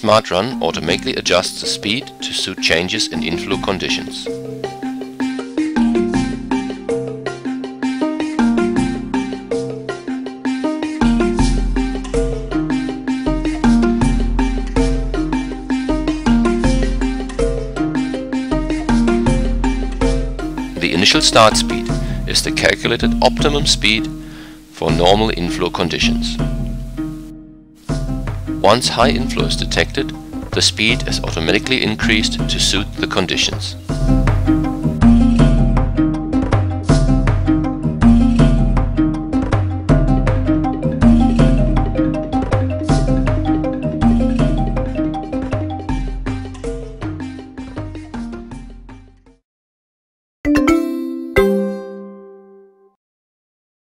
SmartRun automatically adjusts the speed to suit changes in inflow conditions. The initial start speed is the calculated optimum speed for normal inflow conditions. Once high inflow is detected, the speed is automatically increased to suit the conditions.